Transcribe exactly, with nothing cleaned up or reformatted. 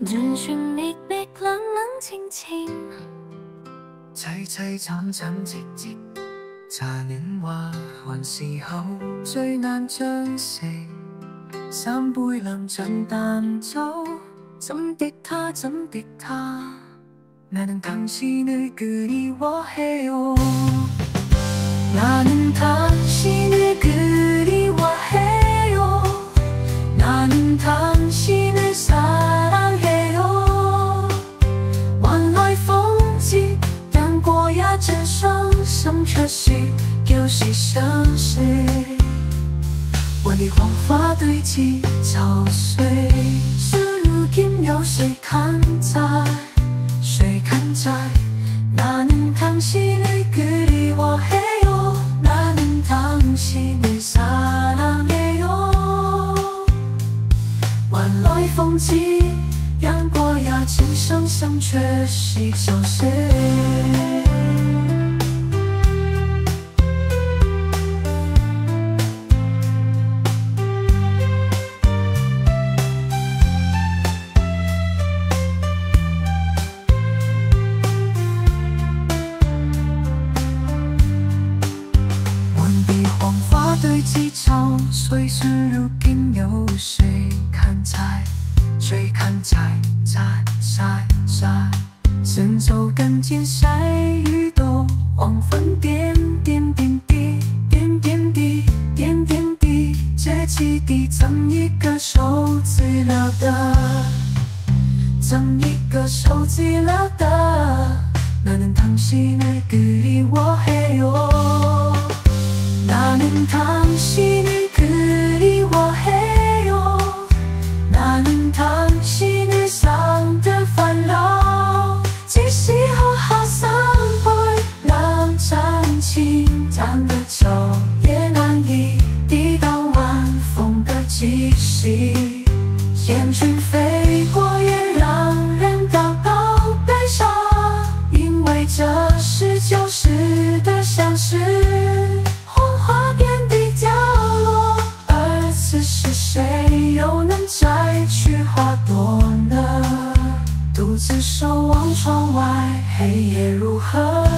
人寻觅觅，冷冷清清， 凄凄慘慘戚戚，茶年華還是好，最難將息。三杯兩盡淡酒，怎的他，怎的他，哪能당신을 그리워해요 나는 당신을 그리워해요 나는 당신을 사랑해요 晚來風景淡過呀這雙生卻是舊時相識萬里黃花堆積草碎是如今有誰看在誰看在 나는 당신을 그리워해요 나는 당신을 사랑해요 晚來風景陽過呀今生相卻是舊識堆積草碎是如今有誰看在誰看在在在在行走跟前曬雨都黃昏點點點滴點點滴點點滴這基地怎一個手記了的怎一個手記了的나는 당신을 그리워해요 나는 당신을 그리워해요 나는 당신을想得煩惱即使好好散會讓真情淡得久也難以抵擋晚風的氣息煙雲飛過也讓人感到悲傷因為這是舊時的相識花遍地掉落，而此時誰又能摘去花朵呢？獨自守望窗外，黑夜如何？